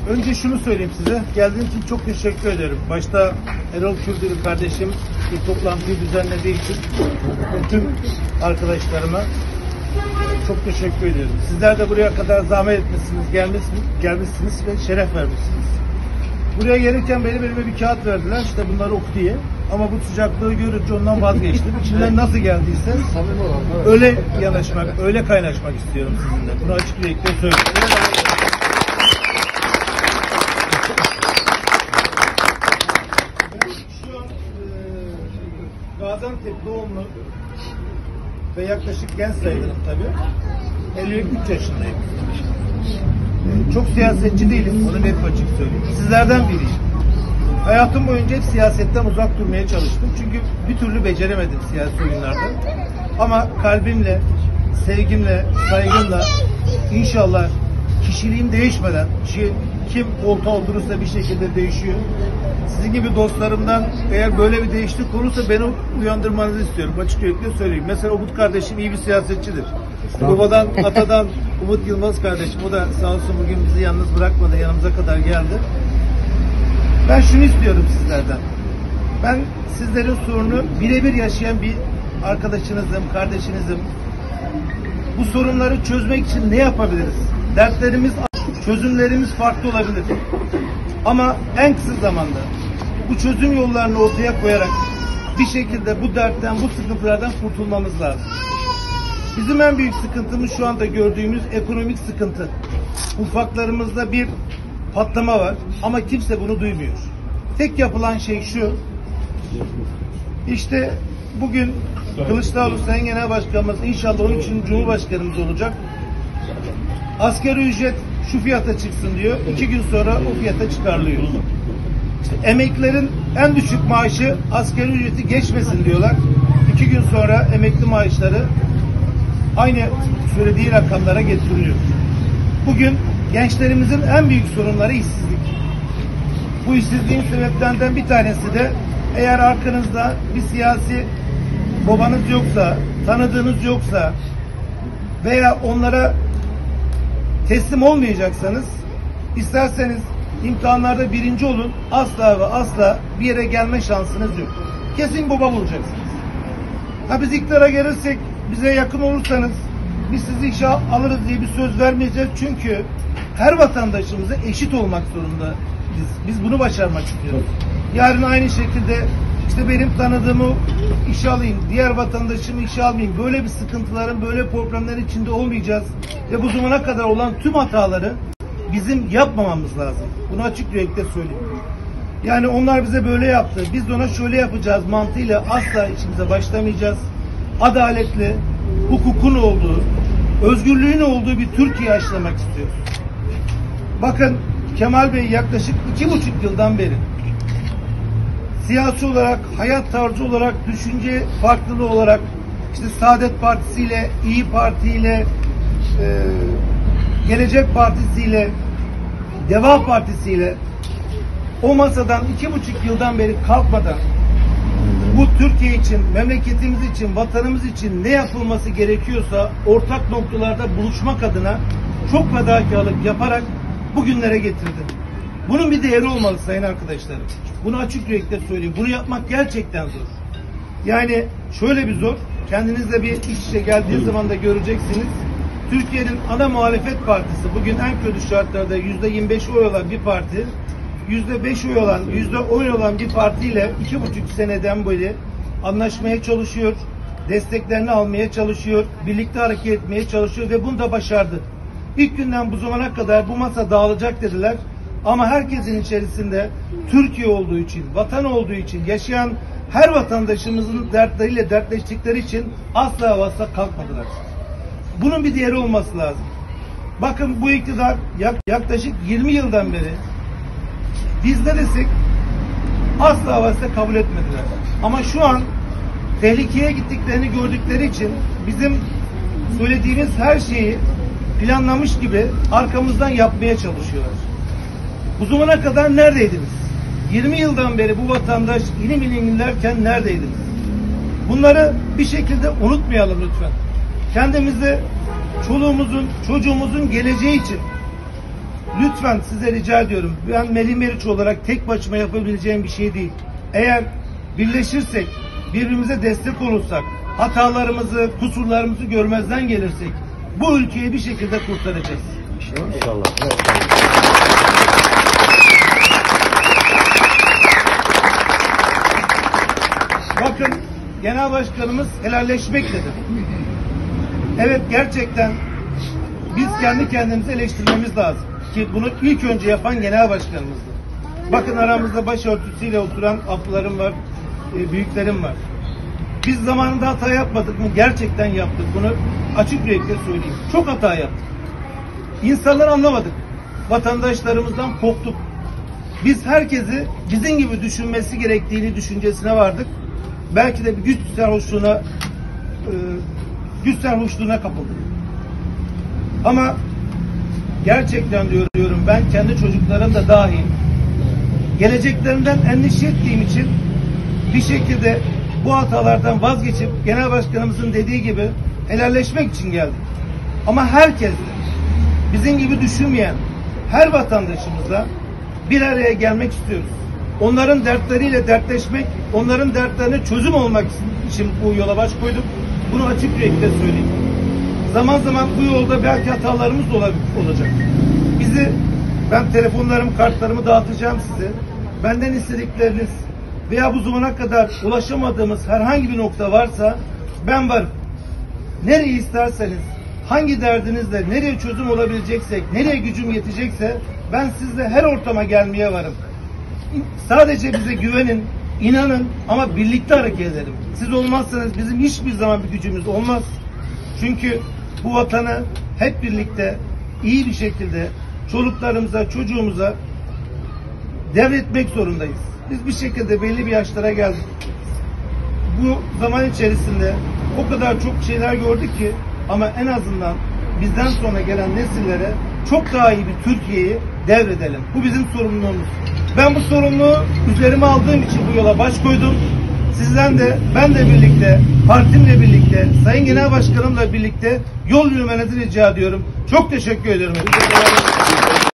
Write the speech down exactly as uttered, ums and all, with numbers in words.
Önce şunu söyleyeyim size. Geldiğiniz için çok teşekkür ederim. Başta Erol Kürdülü kardeşim bir toplantıyı düzenlediği için ve tüm arkadaşlarıma çok teşekkür ediyorum. Sizler de buraya kadar zahmet etmişsiniz, gelmişsiniz, gelmişsiniz ve şeref vermişsiniz. Buraya gelirken benim elime bir kağıt verdiler. İşte bunları oku diye. Ama bu sıcaklığı görünce ondan vazgeçtim. İçinden nasıl geldiyse öyle yanaşmak, öyle kaynaşmak istiyorum sizinle. Bunu açık yürekle söylüyorum. Şu an e, Gaziantep doğumlu ve yaklaşık genç sayılırım tabii. elli üç yaşındayım. E, çok siyasetçi değilim. Onu net açık söyleyeyim. Sizlerden biriyim. Hayatım boyunca hep siyasetten uzak durmaya çalıştım. Çünkü bir türlü beceremedim siyasi oyunlarda. Ama kalbimle, sevgimle, saygımla inşallah kişiliğim değişmeden, kim koltuğa oturursa bir şekilde değişiyor. Sizin gibi dostlarımdan eğer böyle bir değişiklik olursa beni uyandırmanızı istiyorum. Açık yürekli söyleyeyim. Mesela Umut kardeşim iyi bir siyasetçidir. Babadan, atadan Umut Yılmaz kardeşim. O da sağ olsun bugün bizi yalnız bırakmadı. Yanımıza kadar geldi. Ben şunu istiyorum sizlerden. Ben sizlerin sorunu birebir yaşayan bir arkadaşınızım, kardeşinizim. Bu sorunları çözmek için ne yapabiliriz? Dertlerimiz, çözümlerimiz farklı olabilir. Ama en kısa zamanda bu çözüm yollarını ortaya koyarak bir şekilde bu dertten, bu sıkıntılardan kurtulmamız lazım. Bizim en büyük sıkıntımız şu anda gördüğümüz ekonomik sıkıntı. Ufaklarımızda bir patlama var ama kimse bunu duymuyor. Tek yapılan şey şu. İşte bugün Kılıçdaroğlu Sayın Genel Başkanımız inşallah on üçüncü Cumhurbaşkanımız olacak. Asgari ücret şu fiyata çıksın diyor. İki gün sonra o fiyata çıkarılıyor. İşte emeklilerin en düşük maaşı asgari ücreti geçmesin diyorlar. İki gün sonra emekli maaşları aynı söylediği rakamlara getiriliyor. Bugün gençlerimizin en büyük sorunları işsizlik. Bu işsizliğin sebeplerinden bir tanesi de eğer arkanızda bir siyasi babanız yoksa, tanıdığınız yoksa veya onlara teslim olmayacaksanız, isterseniz imtihanlarda birinci olun, asla ve asla bir yere gelme şansınız yok. Kesin baba bulacaksınız. Ha biz iktidara gelirsek, bize yakın olursanız biz sizi işe alırız diye bir söz vermeyeceğiz. Çünkü her vatandaşımıza eşit olmak zorunda. Biz, biz bunu başarmak istiyoruz. Yarın aynı şekilde işte benim tanıdığımı işe alayım, diğer vatandaşımı işe almayayım. Böyle bir sıkıntıların, böyle problemlerin içinde olmayacağız. Ve bu zamana kadar olan tüm hataları bizim yapmamamız lazım. Bunu açık yürekle söyleyeyim. Yani onlar bize böyle yaptı, biz ona şöyle yapacağız mantığıyla asla içimize başlamayacağız. Adaletli, hukukun olduğu, özgürlüğün olduğu bir Türkiye aşılamak istiyoruz. Bakın Kemal Bey yaklaşık iki buçuk yıldan beri siyasi olarak, hayat tarzı olarak, düşünce farklılığı olarak işte Saadet Partisi ile, İyi Parti ile, e, Gelecek Partisi ile, Deva Partisi ile o masadan iki buçuk yıldan beri kalkmadan bu Türkiye için, memleketimiz için, vatanımız için ne yapılması gerekiyorsa ortak noktalarda buluşmak adına çok fedakarlık yaparak bugünlere getirdi. Bunun bir değeri olmalı sayın arkadaşlarım. Bunu açık yürekle söyleyeyim. Bunu yapmak gerçekten zor. Yani şöyle bir zor. Kendinizle bir iç içe geldiğiniz zaman da göreceksiniz. Türkiye'nin ana muhalefet partisi bugün en kötü şartlarda yüzde yirmi beş oy olan bir parti, yüzde beş oy olan, yüzde on olan bir partiyle iki buçuk seneden beri anlaşmaya çalışıyor, desteklerini almaya çalışıyor, birlikte hareket etmeye çalışıyor ve bunu da başardı. İlk günden bu zamana kadar bu masa dağılacak dediler ama herkesin içerisinde Türkiye olduğu için, vatan olduğu için, yaşayan her vatandaşımızın dertleriyle dertleştikleri için asla ve asla kalkmadılar. Bunun bir değeri olması lazım. Bakın bu iktidar yaklaşık yirmi yıldan beri biz ne desek asla ve asla kabul etmediler. Ama şu an tehlikeye gittiklerini gördükleri için bizim söylediğimiz her şeyi planlamış gibi arkamızdan yapmaya çalışıyorlar. Bu zamana kadar neredeydiniz? yirmi yıldan beri bu vatandaş ilim ilim inlerken neredeydiniz? Bunları bir şekilde unutmayalım lütfen. Kendimizi çoluğumuzun, çocuğumuzun geleceği için lütfen size rica ediyorum. Ben Melih Meriç olarak tek başıma yapabileceğim bir şey değil. Eğer birleşirsek, birbirimize destek olursak, hatalarımızı, kusurlarımızı görmezden gelirsek bu ülkeyi bir şekilde kurtaracağız. İnşallah. Bakın, Genel Başkanımız helalleşmek dedi. Evet, gerçekten biz kendi kendimizi eleştirmemiz lazım. Ki bunu ilk önce yapan Genel Başkanımızdı. Bakın, aramızda başörtüsüyle oturan ablalarım var, e, büyüklerim var. Biz zamanında hata yapmadık mı? Gerçekten yaptık. Bunu açık yürekle söyleyeyim. Çok hata yaptık. İnsanları anlamadık. Vatandaşlarımızdan koptuk. Biz herkesi bizim gibi düşünmesi gerektiğini düşüncesine vardık. Belki de bir güç sarhoşluğuna e, güç sarhoşluğuna kapıldık. Ama gerçekten diyorum, ben kendi çocuklarım da dahil geleceklerinden endişe ettiğim için bir şekilde bu hatalardan vazgeçip Genel Başkanımızın dediği gibi helalleşmek için geldik. Ama herkes de bizim gibi düşünmeyen her vatandaşımızla bir araya gelmek istiyoruz. Onların dertleriyle dertleşmek, onların dertlerine çözüm olmak için bu yola baş koyduk. Bunu açık yürekle söyleyeyim. Zaman zaman bu yolda belki hatalarımız da olacak. Bizi, ben telefonlarımı, kartlarımı dağıtacağım size. Benden istedikleriniz veya bu zamana kadar ulaşamadığımız herhangi bir nokta varsa ben varım. Nereye isterseniz, hangi derdinizle, nereye çözüm olabileceksek, nereye gücüm yetecekse ben sizle her ortama gelmeye varım. Sadece bize güvenin, inanın ama birlikte hareket edelim. Siz olmazsanız bizim hiçbir zaman bir gücümüz olmaz. Çünkü bu vatanı hep birlikte iyi bir şekilde çoluklarımıza, çocuğumuza devretmek zorundayız. Biz bir şekilde belli bir yaşlara geldik. Bu zaman içerisinde o kadar çok şeyler gördük ki ama en azından bizden sonra gelen nesillere çok daha iyi bir Türkiye'yi devredelim. Bu bizim sorumluluğumuz. Ben bu sorumluluğu üzerime aldığım için bu yola baş koydum. Sizden de, ben de birlikte, partimle birlikte, Sayın Genel Başkanımla birlikte yol yürümenizi rica ediyorum. Çok teşekkür ederim.